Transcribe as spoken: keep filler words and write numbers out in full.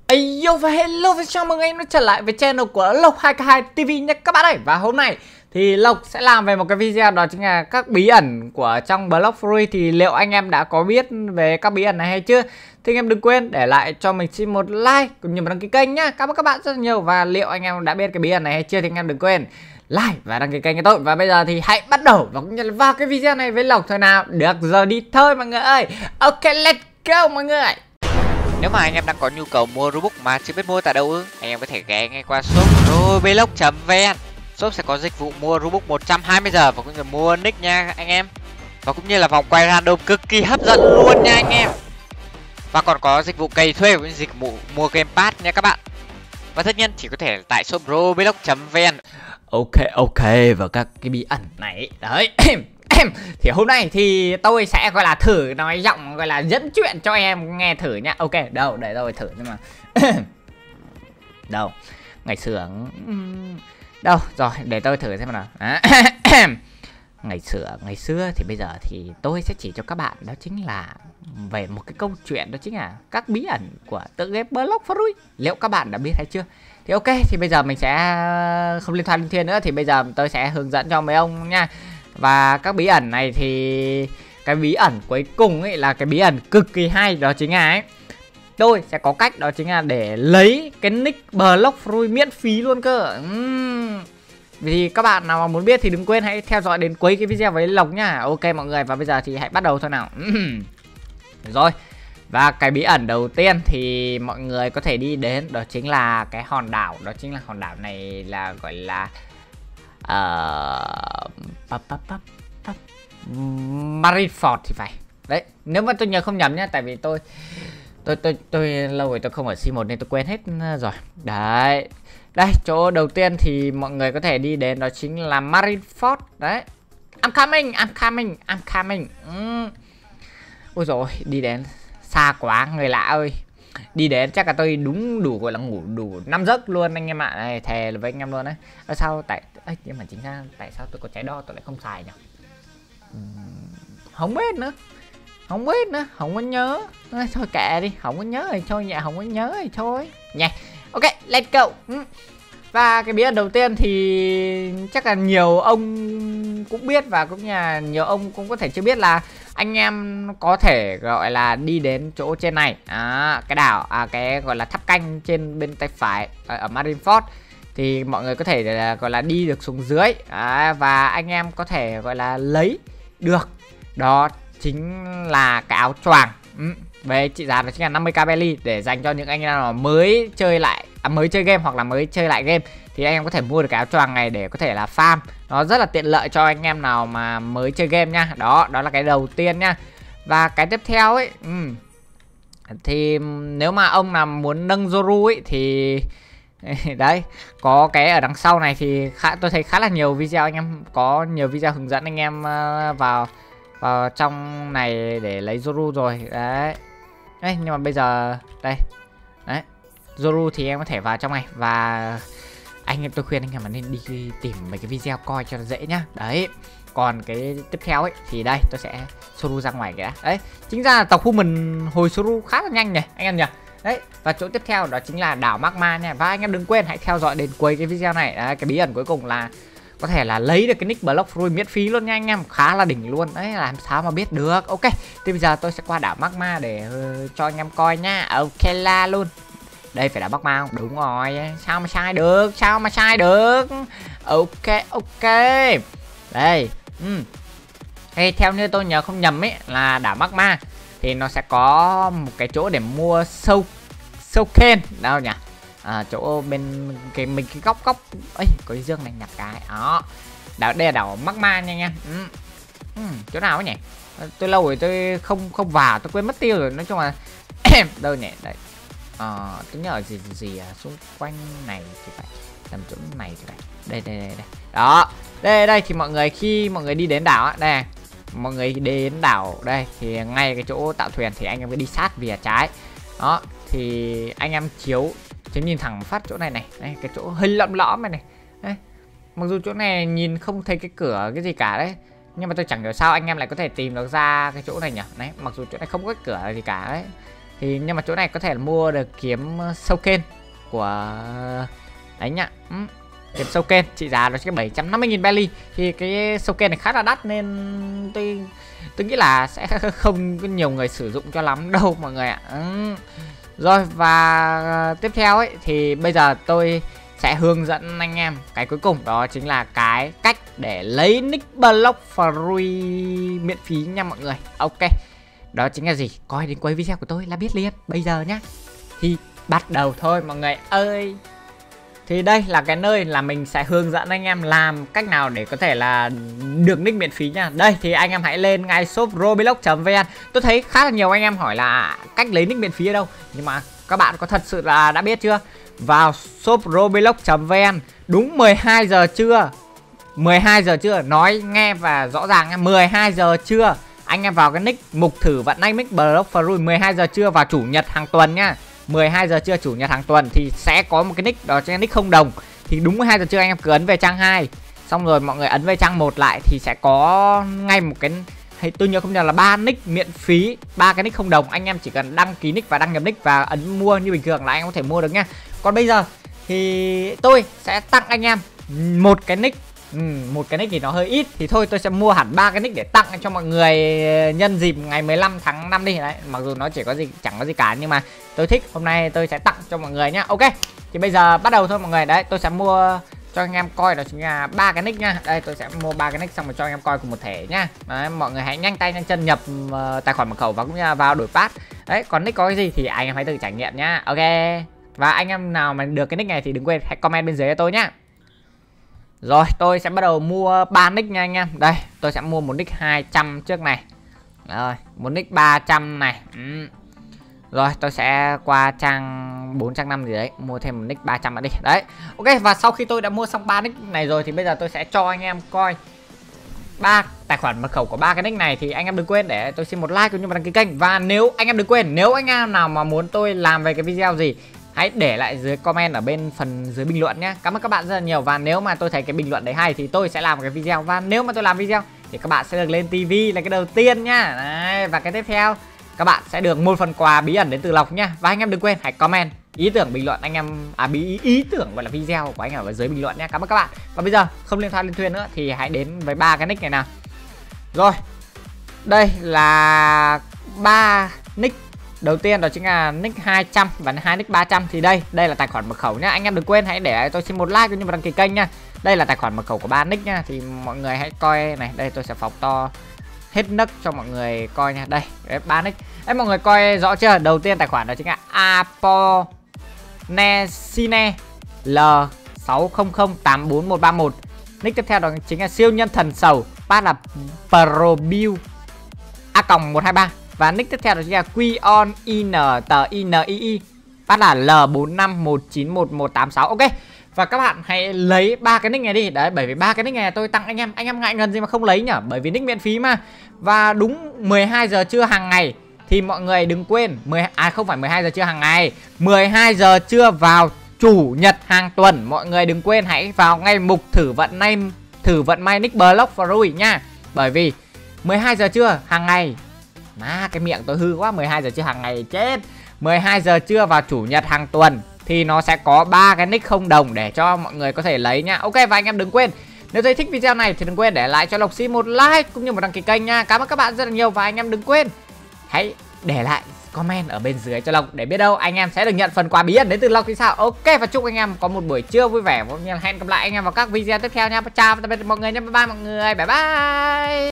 Ayo và hello và chào mừng anh đã trở lại với channel của Lộc hai k hai ti vi nha các bạn ơi. Và hôm nay thì Lộc sẽ làm về một cái video, đó chính là các bí ẩn của trong Blox Fruit. Thì liệu anh em đã có biết về các bí ẩn này hay chưa? Thì anh em đừng quên để lại cho mình xin một like cũng như một đăng ký kênh nhá. Cảm ơn các bạn rất nhiều. Và liệu anh em đã biết cái bí ẩn này hay chưa thì anh em đừng quên like và đăng ký kênh cho tôi. Và bây giờ thì hãy bắt đầu và cũng như là vào cái video này với Lộc thôi nào. Được giờ đi thôi mọi người ơi. Ok, let's go mọi người. Nếu mà anh em đang có nhu cầu mua Robux mà chưa biết mua tại đâu ư, anh em có thể ghé ngay qua shop roblox chấm vn. Shop sẽ có dịch vụ mua Robux một trăm hai mươi giờ và cũng như mua nick nha anh em. Và cũng như là vòng quay random cực kỳ hấp dẫn luôn nha anh em. Và còn có dịch vụ cày thuê với dịch vụ mua game pass nha các bạn. Và tất nhiên chỉ có thể tại shop roblox chấm vn. Ok ok, và các cái bí ẩn này đấy thì hôm nay thì tôi sẽ gọi là thử nói giọng, gọi là dẫn chuyện cho em nghe thử nhá. Ok, đâu để tôi thử nhưng mà đâu ngày xưa đâu rồi để tôi thử xem nào. ngày xưa ngày xưa thì bây giờ thì tôi sẽ chỉ cho các bạn, đó chính là về một cái câu chuyện, đó chính là các bí ẩn của tựa game Blox Fruit. Liệu các bạn đã biết hay chưa? Thì ok, thì bây giờ mình sẽ không liên thoại linh thuyên nữa, thì bây giờ tôi sẽ hướng dẫn cho mấy ông nha. Và các bí ẩn này thì cái bí ẩn cuối cùng ấy là cái bí ẩn cực kỳ hay, đó chính là ấy, tôi sẽ có cách, đó chính là để lấy cái nick Blox Fruit miễn phí luôn cơ. uhm. Vì các bạn nào mà muốn biết thì đừng quên hãy theo dõi đến cuối cái video với Lộc nhá. Ok mọi người, và bây giờ thì hãy bắt đầu thôi nào. Rồi, và cái bí ẩn đầu tiên thì mọi người có thể đi đến, đó chính là cái hòn đảo. Đó chính là hòn đảo này là gọi là uh, Marineford thì phải. Đấy, nếu mà tôi nhớ không nhầm nhá, tại vì tôi tôi tôi tôi lâu rồi tôi không ở xê một nên tôi quên hết rồi. Đấy. Đây, chỗ đầu tiên thì mọi người có thể đi đến, đó chính là Marineford. Đấy. I'm coming, I'm coming, I'm coming. Mm. Ôi rồi, đi đến xa quá người lạ ơi. Đi đến chắc là tôi đúng đủ gọi là ngủ đủ năm giấc luôn anh em ạ. Này, thề với anh em luôn đấy. Ở sao tại ấy, nhưng mà chính ra tại sao tôi có trái đo tôi lại không xài nhỉ? Uhm, không biết nữa. Không biết nữa, không có nhớ. Thôi kệ đi, không có nhớ thì thôi, dạ không có nhớ thì thôi. Nha. Ok, let's go. Và cái bí ẩn đầu tiên thì chắc là nhiều ông cũng biết, và cũng như là nhiều ông cũng có thể chưa biết, là anh em có thể gọi là đi đến chỗ trên này, à, cái đảo, à, cái gọi là tháp canh trên bên tay phải ở, ở Marineford. Thì mọi người có thể là, gọi là đi được xuống dưới, à, và anh em có thể gọi là lấy được, đó chính là cái áo choàng. ừ. Về trị giá đó chính là năm mươi k belly, để dành cho những anh em nào mới chơi lại, à, mới chơi game hoặc là mới chơi lại game, thì anh em có thể mua được cái áo choàng này để có thể là farm. Nó rất là tiện lợi cho anh em nào mà mới chơi game nha. Đó, đó là cái đầu tiên nha. Và cái tiếp theo ấy, ừ, thì nếu mà ông nào muốn nâng Zoru ấy thì đấy, có cái ở đằng sau này thì khá, tôi thấy khá là nhiều video, anh em có nhiều video hướng dẫn anh em uh, vào vào trong này để lấy Zoru rồi. Đấy. Đấy, nhưng mà bây giờ đây. Đấy. Zoru thì em có thể vào trong này, và anh em tôi khuyên anh em mà nên đi tìm mấy cái video coi cho nó dễ nhá. Đấy. Còn cái tiếp theo ấy thì đây, tôi sẽ Zoru ra ngoài kìa. Đấy, chính ra là tộc Human hồi Zoru khá là nhanh nhỉ anh em nhỉ. Đấy, và chỗ tiếp theo đó chính là đảo Magma nha. Và anh em đừng quên hãy theo dõi đến cuối cái video này. Đấy, cái bí ẩn cuối cùng là có thể là lấy được cái nick Blox Fruit miễn phí luôn nha anh em, khá là đỉnh luôn. Đấy, làm sao mà biết được. Ok, thì bây giờ tôi sẽ qua đảo Magma để uh, cho anh em coi nha. Ok la luôn. Đây phải đảo Magma không? Đúng rồi, sao mà sai được, sao mà sai được. Ok ok. Đây. Ừ. Hey, theo như tôi nhớ không nhầm ấy là đảo Magma thì nó sẽ có một cái chỗ để mua sâu sâu ken đâu nhỉ? À, chỗ bên cái mình cái góc góc ấy có cái dương này nhặt cái đó. Đảo đây là đảo Magma nha anh em. Ừ. Ừ, chỗ nào ấy nhỉ? Tôi lâu rồi tôi không không vào, tôi quên mất tiêu rồi. Nói chung là đâu nhỉ? Đây. Ờ, tôi nhớ gì gì à, xung quanh này thì phải tầm chỗ này thì phải. Đây đây đây đây. Đó. Đây đây thì mọi người khi mọi người đi đến đảo á, đây. Mọi người đến đảo đây thì ngay cái chỗ tạo thuyền thì anh em cứ đi sát về trái. Đó, thì anh em chiếu chiếu nhìn thẳng phát chỗ này này, đây cái chỗ hơi lậm lõm này này. Đấy. Mặc dù chỗ này nhìn không thấy cái cửa cái gì cả đấy, nhưng mà tôi chẳng hiểu sao anh em lại có thể tìm được ra cái chỗ này nhỉ. Đấy, mặc dù chỗ này không có cái cửa gì cả đấy. Thì nhưng mà chỗ này có thể là mua được kiếm Showcase của đấy nhá. Ừ. Kiếm Showcase trị giá nó chỉ bảy trăm năm mươi nghìn belly. Thì cái Showcase này khá là đắt nên tôi tôi nghĩ là sẽ không có nhiều người sử dụng cho lắm đâu mọi người ạ. Ừ. Rồi và tiếp theo ấy thì bây giờ tôi sẽ hướng dẫn anh em cái cuối cùng, đó chính là cái cách để lấy nick block free miễn phí nha mọi người. Ok, đó chính là gì? Coi đến cuối video của tôi là biết liền. Bây giờ nhá, thì bắt đầu thôi mọi người ơi. Thì đây là cái nơi là mình sẽ hướng dẫn anh em làm cách nào để có thể là được nick miễn phí nha. Đây thì anh em hãy lên ngay shop roblox chấm vn. Tôi thấy khá là nhiều anh em hỏi là cách lấy nick miễn phí ở đâu, nhưng mà các bạn có thật sự là đã biết chưa? Vào shop roblox chấm vn đúng mười hai giờ trưa. mười hai giờ trưa, nói nghe và rõ ràng nha, mười hai giờ trưa anh em vào cái nick mục thử vận hành nick block free mười hai giờ trưa vào chủ nhật hàng tuần nha. mười hai giờ trưa chủ nhật hàng tuần thì sẽ có một cái nick, đó chính là nick không đồng. Thì đúng mười hai giờ trưa anh em cứ ấn về trang hai, xong rồi mọi người ấn về trang một lại thì sẽ có ngay một cái, hay tôi nhớ không nhớ là ba nick miễn phí, ba cái nick không đồng. Anh em chỉ cần đăng ký nick và đăng nhập nick và ấn mua như bình thường là anh em có thể mua được nha. Còn bây giờ thì tôi sẽ tặng anh em một cái nick. Ừ, một cái nick thì nó hơi ít, thì thôi tôi sẽ mua hẳn ba cái nick để tặng cho mọi người nhân dịp ngày mười lăm tháng năm đi đấy. Mặc dù nó chỉ có gì chẳng có gì cả, nhưng mà tôi thích, hôm nay tôi sẽ tặng cho mọi người nhá. Ok, thì bây giờ bắt đầu thôi mọi người. Đấy, tôi sẽ mua cho anh em coi, đó chính là ba cái nick nha. Đây tôi sẽ mua ba cái nick xong rồi cho anh em coi cùng một thể nhá. Đấy, mọi người hãy nhanh tay nhanh chân nhập uh, tài khoản mật khẩu và cũng như là vào đổi pass. Đấy, còn nick có cái gì thì anh em hãy tự trải nghiệm nhá. Ok, và anh em nào mà được cái nick này thì đừng quên hãy comment bên dưới cho tôi nhá. Rồi tôi sẽ bắt đầu mua ba nick nha anh em. Đây tôi sẽ mua một nick hai trăm trước này. Rồi một nick ba trăm này. ừ. Rồi tôi sẽ qua trang bốn trang năm gì đấy, mua thêm một nick ba trăm nữa đi. Đấy. Ok, và sau khi tôi đã mua xong ba nick này rồi thì bây giờ tôi sẽ cho anh em coi ba tài khoản mật khẩu của ba cái nick này. Thì anh em đừng quên để tôi xin một like cũng như một đăng ký kênh. Và nếu anh em đừng quên, nếu anh em nào mà muốn tôi làm về cái video gì, hãy để lại dưới comment ở bên phần dưới bình luận nhé. Cảm ơn các bạn rất là nhiều. Và nếu mà tôi thấy cái bình luận đấy hay thì tôi sẽ làm cái video. Và nếu mà tôi làm video thì các bạn sẽ được lên tivi là cái đầu tiên nhá. Đấy, và cái tiếp theo các bạn sẽ được một phần quà bí ẩn đến từ Lộc nhá. Và anh em đừng quên hãy comment ý tưởng bình luận anh em à bí ý, ý tưởng gọi là video của anh em ở dưới bình luận nhé. Cảm ơn các bạn. Và bây giờ không liên thoại lên thuyền nữa thì hãy đến với ba cái nick này nào. Rồi, đây là ba nick. Đầu tiên đó chính là nick hai trăm và hai nick ba trăm. Thì đây, đây là tài khoản mật khẩu nhá. Anh em đừng quên hãy để tôi xin một like cũng như một đăng ký kênh nha. Đây là tài khoản mật khẩu của ba nick nha. Thì mọi người hãy coi này, đây tôi sẽ phóng to hết nấc cho mọi người coi nha. Đây, ba nick. Đấy mọi người coi rõ chưa? Đầu tiên tài khoản đó chính là Aponesine L sáu không không tám bốn một ba một. Nick tiếp theo đó chính là siêu nhân thần sầu, pass là Probiu A cộng một hai ba. Và nick tiếp theo đó chính là Qion in t in i, phát là L bốn năm một chín một một tám sáu. Ok. Và các bạn hãy lấy ba cái nick này đi. Đấy, bởi vì ba cái nick này tôi tặng anh em, anh em ngại ngần gì mà không lấy nhở, bởi vì nick miễn phí mà. Và đúng mười hai giờ trưa hàng ngày thì mọi người đừng quên mười à không phải mười hai giờ trưa hàng ngày, mười hai giờ trưa vào chủ nhật hàng tuần, mọi người đừng quên hãy vào ngay mục thử vận may thử vận may nick block free nha. Bởi vì mười hai giờ trưa hàng ngày, má cái miệng tôi hư quá, mười hai giờ trưa hàng ngày chết. mười hai giờ trưa vào chủ nhật hàng tuần thì nó sẽ có ba cái nick không đồng để cho mọi người có thể lấy nha. Ok, và anh em đừng quên nếu thấy thích video này thì đừng quên để lại cho Lộc Xi một like cũng như một đăng ký kênh nha. Cảm ơn các bạn rất là nhiều. Và anh em đừng quên hãy để lại comment ở bên dưới cho Lộc, để biết đâu anh em sẽ được nhận phần quà bí ẩn đến từ Lộc thì sao. Ok, và chúc anh em có một buổi trưa vui vẻ. Hẹn gặp lại anh em vào các video tiếp theo nha. Chào tạm biệt mọi người nha. Bye bye mọi người. Bye bye.